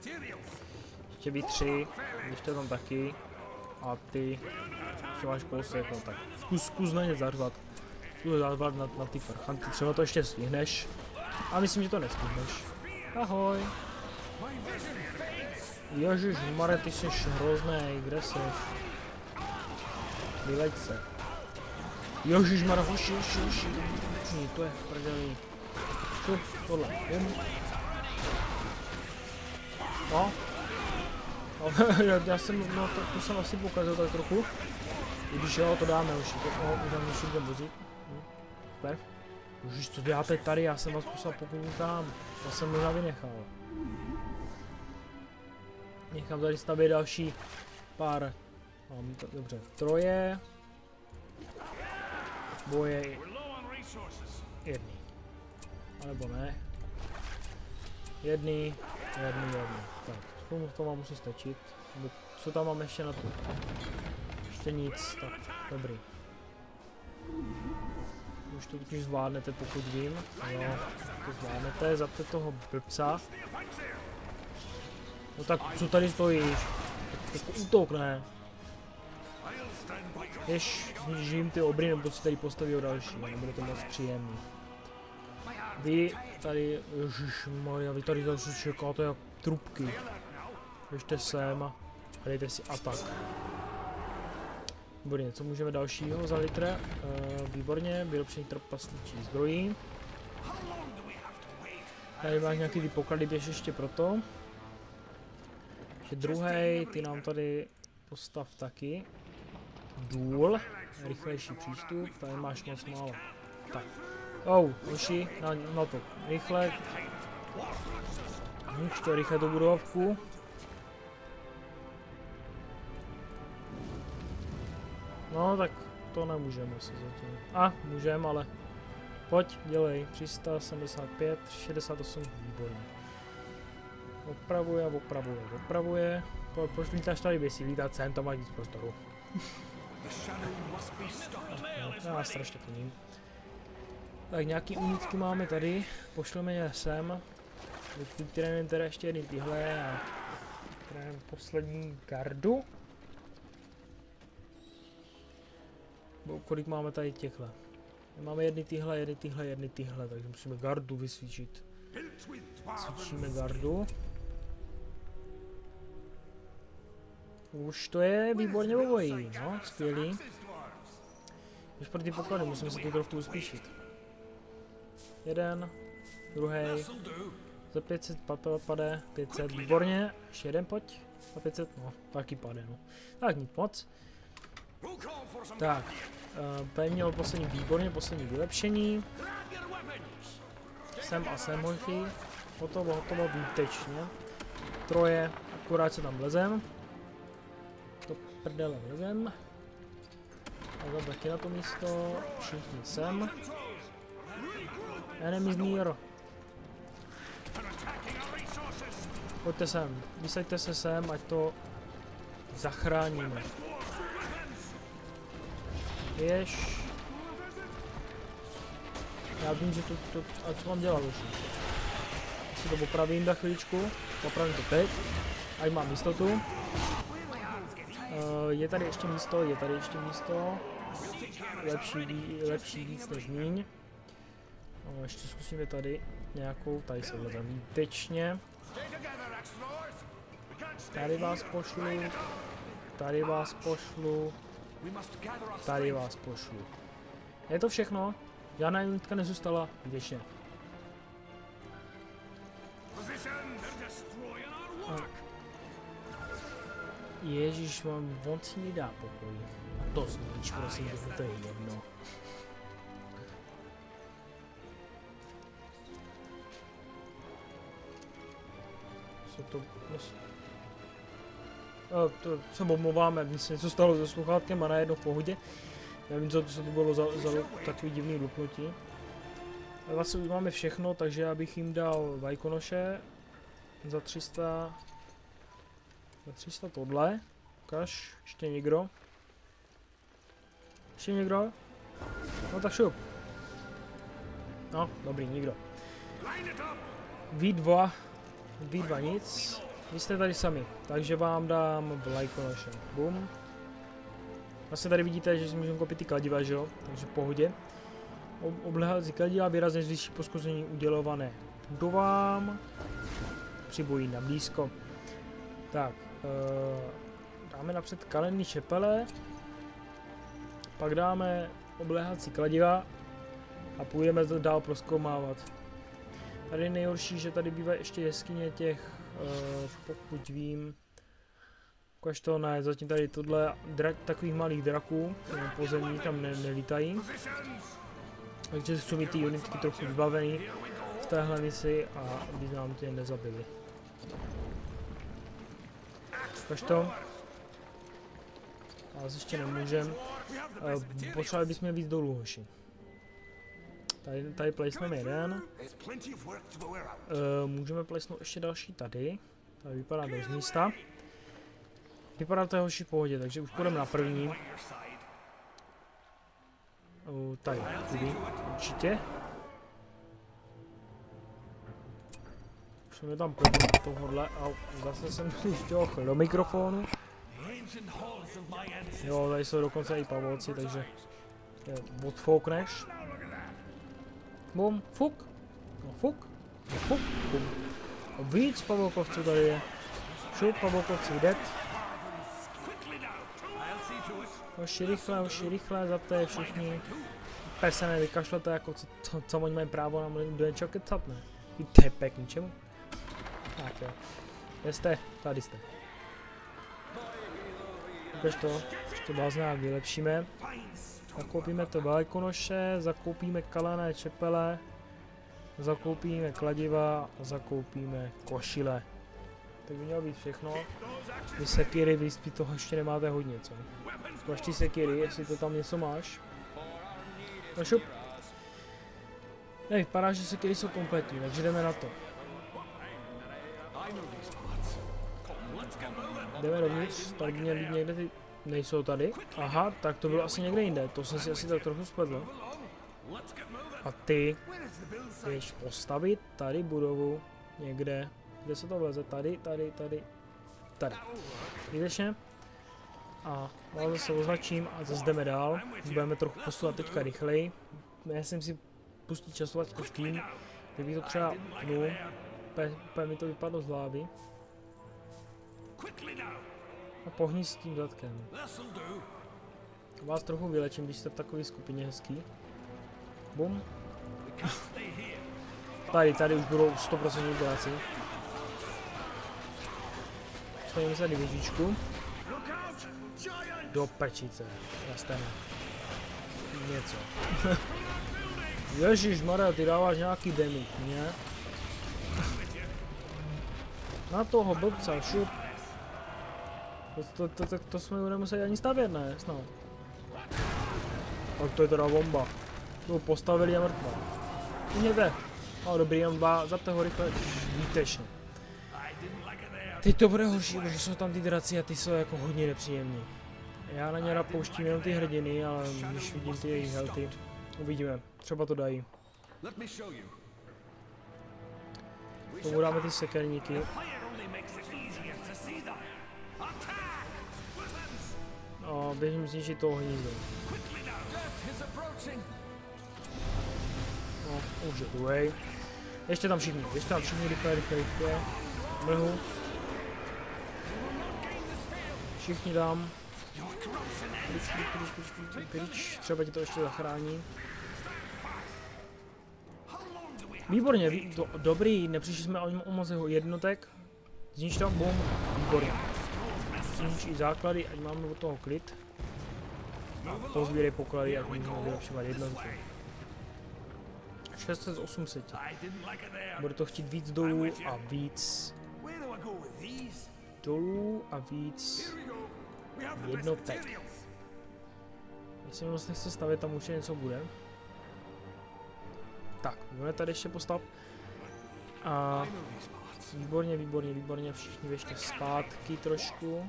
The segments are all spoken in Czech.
Ještě vy 3, když to tam taky. A ty, ještě máš kousek, no tak zkus na ně zařvat. Zkus zařvat na ty parchanty, třeba to ještě stihneš. A myslím, že to nestihneš. Ahoj. Ježišmarja, ty jsi hrozný, kde jsi? Vyleď se. Ježišmarja, hoši. To je prdělý. Tohle, jen. No. Já jsem, no to jsem asi pokazil tak trochu. I když jo, to dáme už, můžeme ještě budeme vozit. Super. Ježiš, co děláte tady, já jsem vás poslal pokud tam. Já jsem možná vynechal. Nechám tady stavět další pár. Mám to, dobře, troje. Boje. Jedný. Alebo ne. Jedný. Tak, to vám musí stačit. Co tam mám ještě na to? Ještě nic, tak dobrý. Už to totiž zvládnete, pokud vím. Jo, to zvládnete, zapte toho blbca. No tak co tady stojíš? Jako útok, ne? Jež jim ty obry, nebo si tady postaví o další, nebude to moc příjemný. Vy tady, ježišmarja, vy tady zase čekáte jak trubky. Běžte sem a dejte si atak. Výborně, co můžeme dalšího za litr? Výborně, vylepšení trpasličí zbrojí. Tady máš nějaký ty poklady, běž ještě proto. Ještě druhý, ty nám tady postav taky. Důl, rychlejší přístup, tady máš moc málo. Tak, hoši, na to, rychle. Ničte rychle tu budovku. No tak to nemůžeme asi zatím. Můžeme, ale pojď, dělej, 375, 68, výborně. Opravuje. Proč lítáš tady běsí, lítat sem, tam máš víc prostoru. Já strašně plním. Tak nějaký unitky máme tady, pošleme je sem. Vytrénujeme teda ještě jedny tyhle a trénujeme poslední gardu. Kolik máme tady těchhle? Máme jedny tyhle, takže musíme gardu vysvíčit. Cvičíme gardu. Už to je výborně obojí, no, skvělý. Už pro ty poklady musíme se tu trochu uspíšit. Jeden, druhý, za 500 pade, 500, výborně, ještě jeden pojď, za 500, no, taky pade, no. Tak nic moc. Tak, měl poslední výborně, poslední vylepšení. Sem hoši, hotovo, výtečně. Troje, akorát se tam vlezem. To prdele vlezem. A taky na to místo, všichni sem. Enemies near. Pojďte sem, vysaďte se sem, ať to zachráníme. Jež. Já vím, že to a co mám dělat už? Si to popravím za chviličku, popravím to teď, ať mám jistotu. Je tady ještě místo, lepší víc než míň. Ještě zkusíme tady nějakou, tady se vlezem výtečně. Tady vás pošlu. Je to všechno? Žádná unitka nezůstala, výtečně. Ježíš, on si mi dá pokoj. To znič, prosím, to je jedno. Co to... to se omlouváme, mně se něco stalo se sluchátkem a najednou v pohodě. Nevím, co to bylo za takový divný lupnutí. Vlastně už máme všechno, takže já bych jim dal vajkonoše za 300 tohle. Ukaž, ještě někdo? No tak šup. No, dobrý, nikdo. V2 nic. Vy jste tady sami, takže vám dám vlajkonoše. Bum. Vlastně tady vidíte, že si můžeme kopit ty kladiva, že jo? Takže v pohodě. Obléhací kladiva výrazně zvýší poškození udělované budovám. Přibojí na blízko. Tak, dáme napřed kamenný čepele. Pak dáme obléhací kladiva a půjdeme dál prozkoumávat. Tady je nejhorší, že tady bývá ještě jeskyně těch, pokud vím, ukaž to, ne, zatím tady tohle, takových malých draků, pozemní tam nelítají. Takže jsou mi ty unitky trochu vybavený v téhle misi a aby nám ty nezabili. Ukaž to. Ale ještě nemůžem. Potřebovali bychom víc dolů, hoši. Tady placneme jeden. Můžeme placnout ještě další tady. Tady vypadá dost místa. Vypadá to hoši v pohodě, takže už půjdeme na první. Tady, určitě. Už jsme tam první tohohle a zase jsem si šťohl do mikrofonu. Jo, tady jsou dokonce i pavolci, takže odfoukneš. Bum, fuk, no fuk, no fuk, bum. A víc pavolkovců tady je. Šup, pavolkovci dead. Hoši rychle, zapte všichni. Úplně se nevykašlete, jako co oni mají právo na do něčeho kecat, ne? Víte, k ničemu. Tak jo. Kde jste? Tady jste. Ukaž to, ještě vás nějak vylepšíme. Zakoupíme to vlajkonoše, zakoupíme kalené čepele, zakoupíme kladiva a zakoupíme košile. Tak by mělo být všechno. Vy sekiry, vy toho ještě nemáte hodně, co? Ukaž ty sekiry, jestli to tam něco máš. No šup. Vypadá, že sekiry jsou kompletní, takže jdeme na to. Jdeme dovnitř, tady měly být někde ty... Nejsou tady. Aha, tak to bylo asi někde jinde, to jsem si asi tak trochu spletl. A ty jdeš postavit tady budovu někde. Kde se to vleze? Tady. Výtečně. A zase označím a zase jdeme dál. Budeme trochu posouvat teďka rychleji. Já jsem si pustil časovačku s tím, kdyby to třeba pnul. Úplně mi to vypadlo z hlavy. A pohni s tím zadkem. Vás trochu vylečím, když jste v takové skupině hezký. Bum. Tady už budou 100% vojáci. Stojíme se divizičku. Do pečice. Jasně. Něco. Ježišmarja, ty dáváš nějaký damage, ne? Na toho blbca, šup. To jsme nemuseli ani stavět, ne? Snad. Tak to je teda bomba. To postavili a mrtvá. Vidíte? No dobrý, jenom dva, zapte ho rychle. Výtečně. Teď to bude horší, protože jsou tam ty draci a ty jsou jako hodně nepříjemný. Já na ně rád pouštím jenom ty hrdiny, ale když vidím ty jejich healthy, uvidíme. Třeba to dají. Tomu dáme ty sekerníky. A běžím zničit toho hnízdo. No, už je druhej. Ještě tam všichni, rychle. Mrhu. Všichni dám. Pryč, třeba ti to ještě zachrání. Výborně, dobrý, nepřišli jsme o moc jednotek. Znič tam, bum, výborně. Znič i základy, ať máme od toho klid. A pozbírej poklady, ať můžeme vylepšovat jednotky. 600 z 800. Bude to chtít víc dolů a víc jednotek. Jestli moc nechce stavět, tam určitě něco bude. Tak, budeme tady ještě postav. A výborně, všichni běžte zpátky trošku.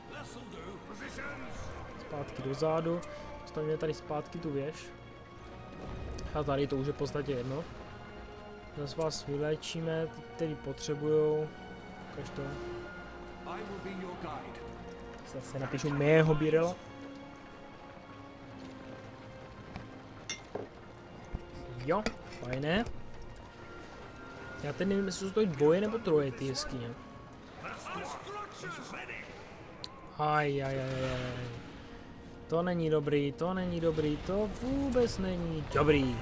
Zpátky dozadu. Stavíme tady zpátky tu věž. A tady to už je v podstatě jedno. Zase vás vyléčíme, ty, kteří potřebujou. Ukaž to. se napíšu mého Birela. Jo, fajné. Já teď nevím, jestli jsou to dvoje nebo troje ty jeskyně. Aj. To není dobrý, to vůbec není dobrý.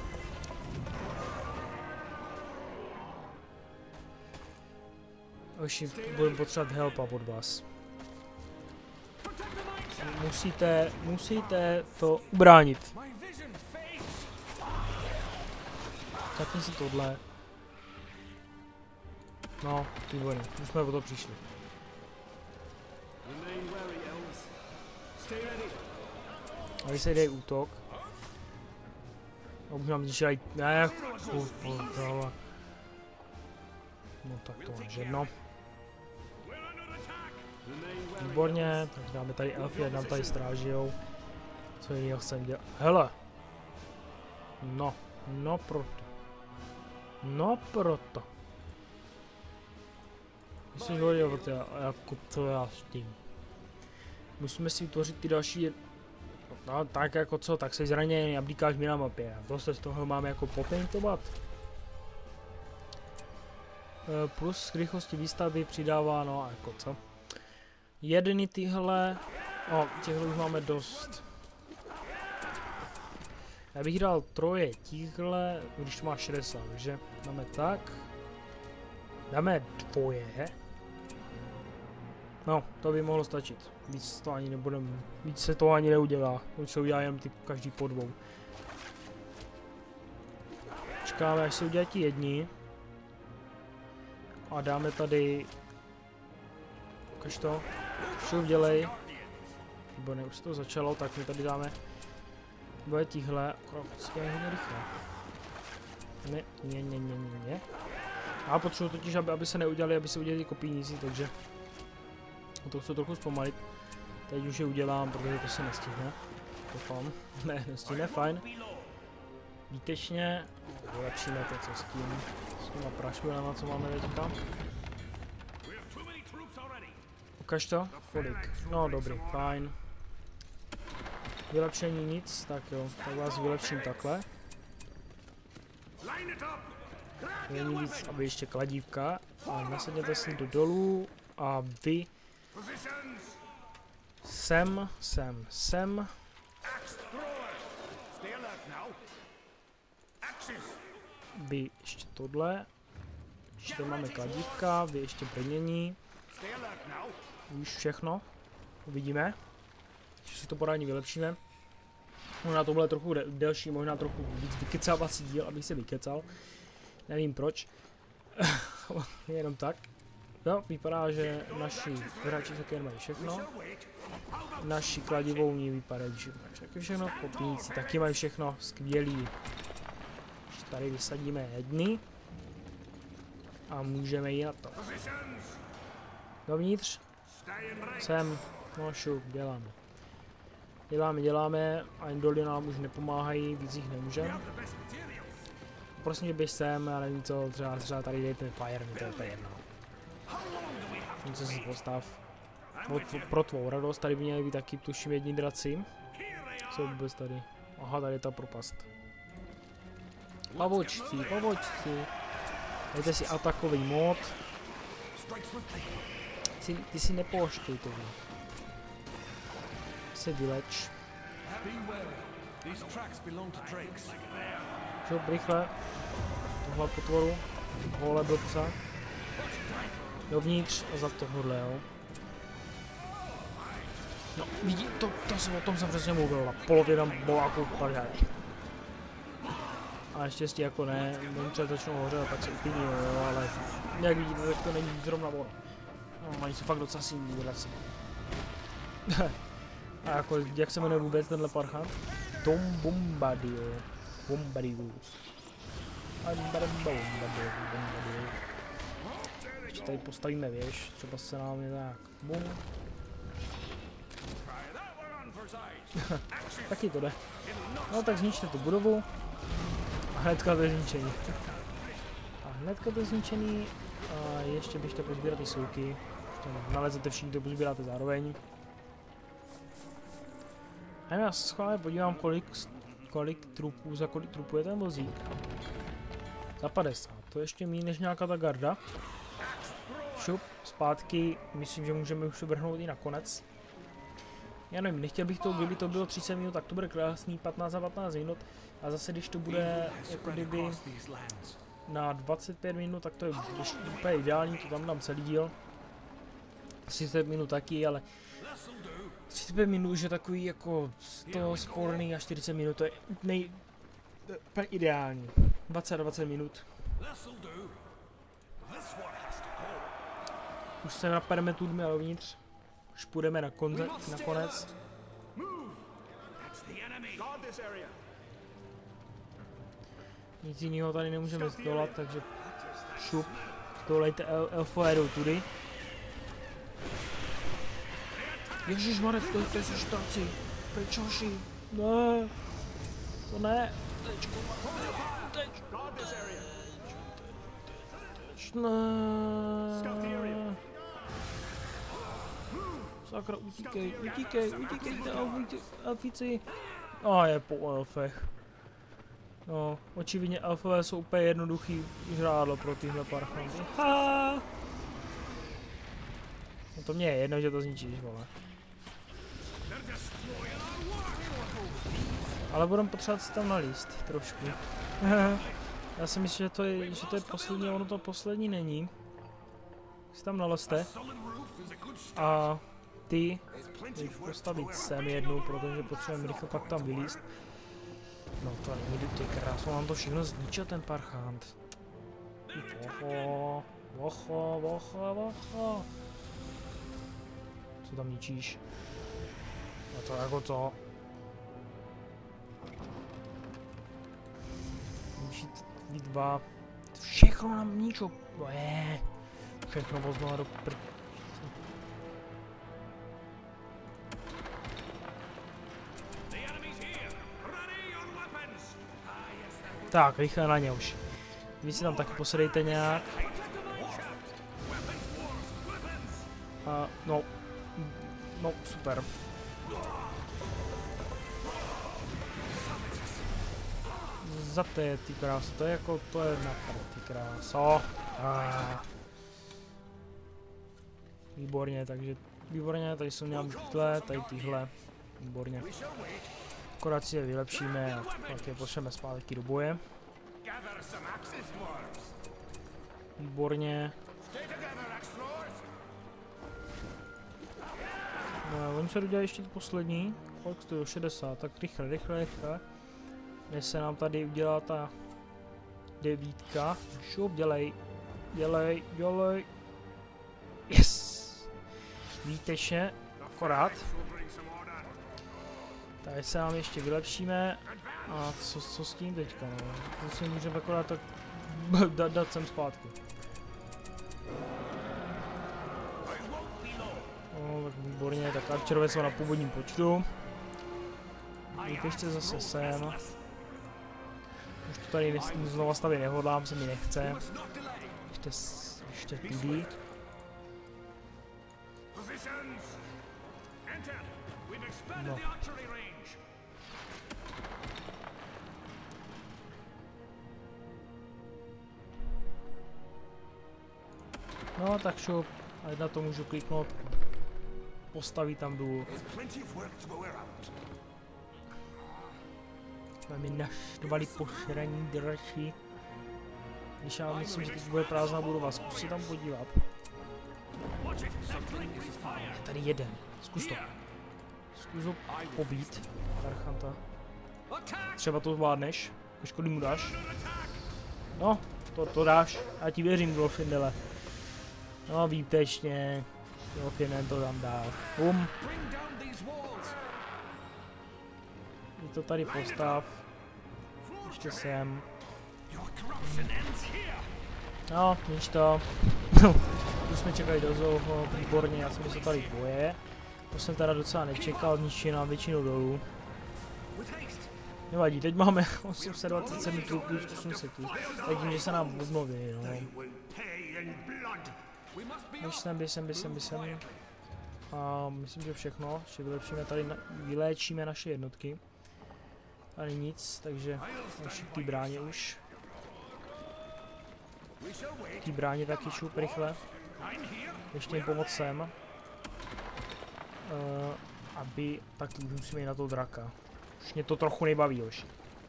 Oši, budeme potřebovat helpa od vás. Musíte to ubránit. Zapni si tohle. No, výborně, už jsme o to přišli. A když se jde útok. A už nám začínají. No tak to je jedno. Výborně, tak dáme tady elfy, ať nám tady strážijou. Co jiného chcem dělat? Hele! No proto. Myslím, že hodně jako to já s tím. Musíme si vytvořit ty další. No, tak jako co, tak se zraněný a blíkáš mi na mapě. A to se z toho máme jako paintovat. Plus k rychlosti výstavby přidává, no a jako co. Jedny tyhle, těchhle už máme dost. Já bych dal troje tíhle, když to má 60, takže dáme tak. Dáme dvoje. No, to by mohlo stačit. Víc to ani nebudeme, víc se to ani neudělá. Už se udělá jenom ty každý po dvou. Čekáme, až se udělají ti jedni. A dáme tady. Ukaž to. Vše udělej. Výborně, už se to začalo, tak my tady dáme. Bude tihle, akorát prostě je hodně rychle. Ne. A potřebuji totiž, aby se neudělali, aby se udělali kopíníci, takže to chci trochu zpomalit. Teď už je udělám, protože to se nestihne. Doufám. Ne, nestihne, fajn. Výtečně. Vylepšíme to, co s těma prašvilema, co máme teďka. Ukaž to? Kolik? No dobrý, fajn. Vylepšení nic, tak jo, tak vás vylepším takhle. Není víc, aby ještě kladívka. A nasadněte si do dolů a vy sem. Vy ještě tohle. Ještě máme kladívka, vy ještě brnění. Už všechno. Uvidíme. Ještě si to pořádně vylepšíme. Možná to bude trochu delší, možná trochu víc vykecávací díl, abych se vykecal. Nevím proč. Jenom tak. Jo, vypadá, že naši hráči také mají všechno. Naši kladivovní vypadají, že mají všechno. Popíníci taky mají všechno. Skvělý. Tady vysadíme jedny. A můžeme jít na to. Dovnitř. Sem. No šup, děláme. Děláme a indoli nám už nepomáhají, víc jich nemůžeme. Prosím, běž sem, já nevím co, třeba tady dejte fire, to je jedno. Něco si postav. Pro tvou radost, tady by měli být taky, tuším, jedni draci. Co vůbec tady? Aha, tady je ta propast. Pavočci. Dejte si atakový mod. Ty si nepouštěj to. Se vyleč. Šup, rychle. Tohle potvoru. Vole blbca. Dovnitř a za tohohle, jo. No, vidí, o tom jsem přesně mluvil. Polovina boláků padá. A štěstí jako ne, oni třeba začnou hořet a pak se upíní, jo, ale jak vidíte, tak to není zrovna ono. No, oni jsou fakt docela silní výrazci. A jako, jak se jmenuje vůbec tenhle parchant? Tom Bombadil. Ještě tady postavíme věž, třeba se nám je tak. Bum. Taky to jde. No tak zničte tu budovu. A hnedka to je zničený. A ještě běžte pozbírat ty souky. Nalezete všichni, to pozbíráte zároveň. A já se schválně podívám, kolik trupů, za kolik trupů je ten vozík. Za 50, to je ještě méně než nějaká ta garda. Šup, zpátky, myslím, že můžeme už vrhnout i nakonec. Já nevím, nechtěl bych to, kdyby to bylo 30 minut, tak to bude krásný, 15 za 15 minut. A zase, když to bude jako kdyby na 25 minut, tak to je úplně ideální, to tam dám celý díl. 30 minut taky, ale 35 minut už je takový jako to sporný a 40 minut to je úplně ideální. 20 minut. Už se napademe tu dmy dovnitř. Už půjdeme nakonec. Nic jiného tady nemůžeme zdolat, takže šup. Dolejte elfové jdou tudy. Ježišmarek, to je štáci. Pečoši. Ne. To ne. Tečko. Ne. Sakra, utíkejte, elfíci. Je po elfech. No, očividně elfové jsou úplně jednoduchý žrádlo pro tyhle parchanty. No to mě je jedno, že to zničíš, vole. Ale budeme potřebovat si tam nalíst trošku. Já si myslím, že to je poslední, ono to poslední není. Si tam nalezte. A ty jdeš postavit sem jednu, protože potřebujeme rychle pak tam vylíst. No to nejde, ty krásno, nám to všechno zničil ten parchant. Vocho. Co tam ničíš? No to jako co? Ničit výtva. Všechno nám ničo. Všechno vozno do Tak, rychle na ně už. Vy si tam taky posedejte nějak. No, super. Za to je ty kráso, to je jako, to je naprd ty kráso. Výborně, takže, výborně, tady jsou nějak tyhle, tady tyhle. Výborně. Akorát si je vylepšíme a pak je pošleme zpátky do boje. Výborně. No, oni se dodělají ještě poslední. Kolik stojí? 60, tak rychle. Než se nám tady udělá ta 9. Šup, dělej. Yes! Výtečně, akorát. Tady se nám ještě vylepšíme. A co s tím teďka, no? To si můžeme akorát tak dát sem zpátky. No, tak výborně, tak arčerové jsou na původním počtu. Ještě zase sem. Už to tady znova stavit nehodlám, se mi nechce. Ještě tudy. No. No tak šup, a na to můžu kliknout. Postaví tam důl. Jsme mi naštvali pošraní drači. Když já myslím, že teď bude prázdná budova, zkus se tam podívat. Je tady jeden, zkus to. Zkus ho pobít, Parchanta. Třeba to zvládneš, škody mu dáš. No, to dáš, já ti věřím, Glorfindele. No, výtečně. Glorfindel to tam dál. Ty to tady postav. Ještě sem. No, nič to. Už jsme čekali do zouho, výborně, já jsem se tady boje. To jsem teda docela nečekal, ničí nám většinu dolů. Nevadí, teď máme 827 trupů z 800. Vidím, že se nám obnoví, no. Běž sem. A myslím, že všechno. Ještě vyléčíme naše jednotky. Tady nic, takže naši k té bráně už. K té bráně taky šup rychle. Ještě jim pomoct sem. Aby... Tak už musíme jít na toho draka. Už mě to trochu nebaví, hoši.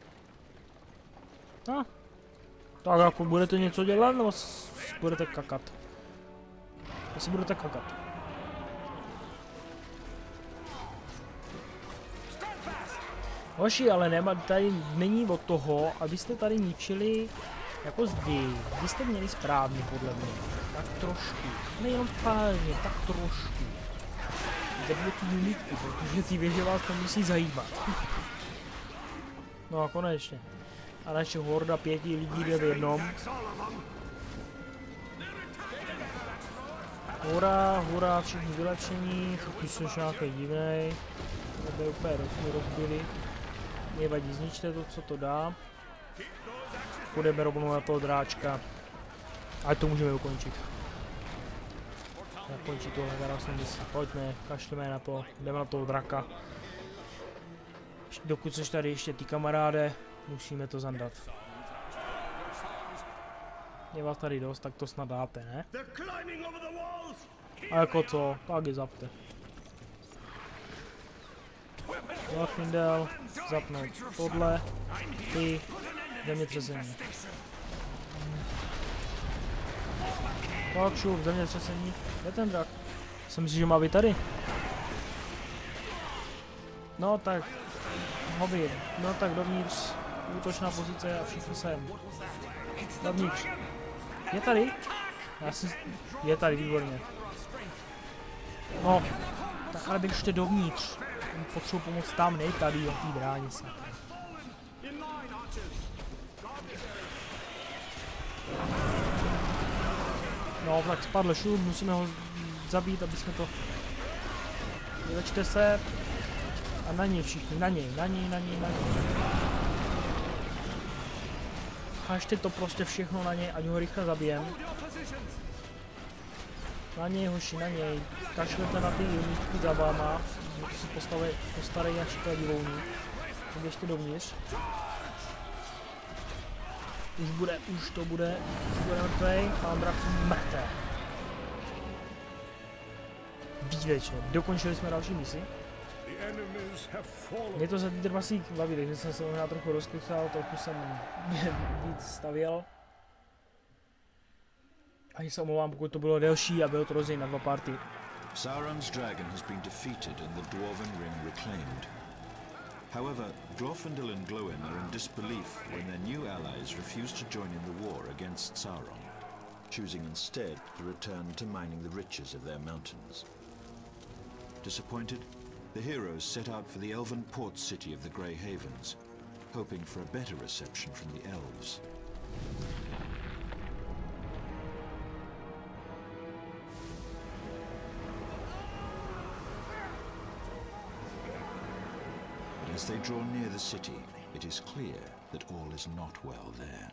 No. Tak jako budete něco dělat, nebo budete kakat? Jestli budete kakat. Hoši, ale nema, tady není od toho, abyste tady ničili jako zdi. Vy jste měli správně, podle mě. Tak trošku. Nejenom pálně, tak trošku. Zabijte tu unitku, protože ty věže vás to musí zajímat. No a konečně. A naše horda 5 lidí jde v jednom. Hurá, hurá, všichni vylepšení. Ty jsou nějaký divnej. Nebe úplně rozbili. Nevadí, zničte to, co to dá. Půjdeme rovnou na toho dráčka. A to můžeme ukončit. Zakončit tohle, teraz jsem pojďme, kašleme na to, jdeme na toho draka. Dokud jsi tady ještě ty kamaráde, musíme to zandat. Je vás tady dost, tak to snad dáte, ne? A jako co, tak je zapte. Glorfindel, zapnout tohle, ty, zemětřesení. Tak šup, zemětřesení, kde ten drak? Jsem si, že má být tady. No tak, hobby, no tak dovnitř, útočná pozice a všichni sem. Dovnitř. Je tady? Je tady, výborně. No, tak ale běžte dovnitř. Potřebuji pomoct tam, nej tady, jak tý bráně se. No, tak spadl šup, musíme ho zabít, aby jsme to... Vylečte se. A na něj všichni, na něj. Hažte to prostě všechno na něj, ať ho rychle zabijem. Na něj, hoši, na něj. Kašlete na ty unitky za váma. To si postarej na šiklé divouní. Běžte dovnitř. Už to bude mrtvej. Mám drak mrtvý. Výtečně, dokončili jsme další misi. Mě to za ten trpaslík baví, takže jsem se možná trochu rozklikal, trochu jsem víc stavěl. A se omlouvám, pokud to bylo delší a bylo to rozdělené na 2 party. Sauron's dragon has been defeated and the Dwarven Ring reclaimed. However, Glorfindel and Glóin are in disbelief when their new allies refuse to join in the war against Sauron, choosing instead to return to mining the riches of their mountains. Disappointed, the heroes set out for the elven port city of the Grey Havens, hoping for a better reception from the elves. But as they draw near the city, it is clear that all is not well there.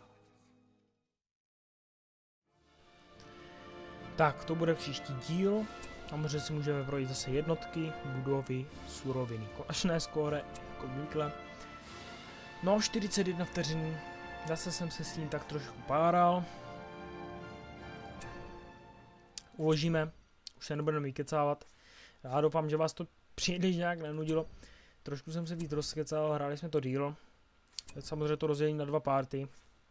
Tak, to bude příští díl. Samozřejmě si můžeme projít zase jednotky, budovy, suroviny, konečné skóre, jako obvykle. No, 41 vteřin, zase jsem se s tím tak trošku páral. Uložíme, už se nebudeme vykecávat. Já doufám, že vás to příliš nějak nenudilo. Trošku jsem se víc rozkecal, hráli jsme to díl. Teď samozřejmě to rozdělím na 2 party.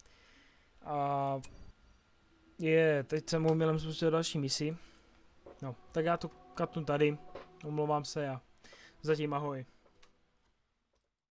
A teď jsem omylem spustil další misi. No, tak já to katnu tady, omlouvám se a zatím ahoj.